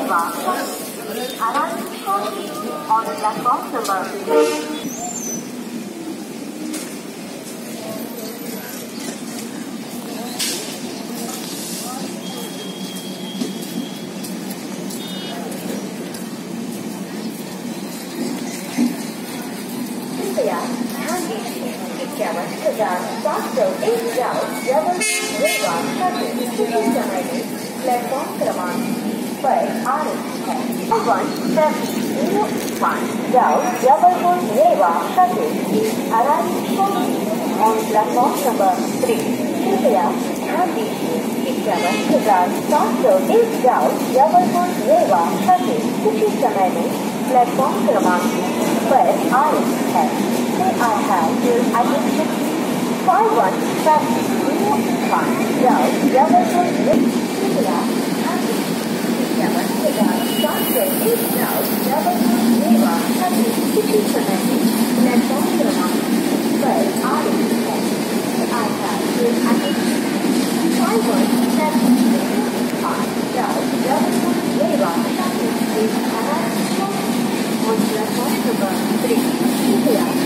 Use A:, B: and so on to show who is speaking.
A: Reva arriving shortly on platform number 3. कृपया ध्यान दीजिए कि 51,701 जाओ जबल रेवा शक्ति किसी समय में प्लेटफॉर्म क्रमांक पर आ रही है 1701 जाओ जबलपुर रेवा शक्ति arriving shortly on platform number 3. कृपया ध्यान दीजिए कि 51,701 जाओ जबलपुर रेवा शक्ति किसी समय में प्लेटफॉर्म क्रमांक पर आ रही है May I have your attention? 51,701 जाओ जबलपुर कृपया जाओ जबलपुर रेवा शक्ति किसी समय में प्लेटफॉर्म क्रमांक पर आ रही है May I have your attention? 51,701 जाओ जबलपुर रेवा शक्ति on platform number 3. कृपया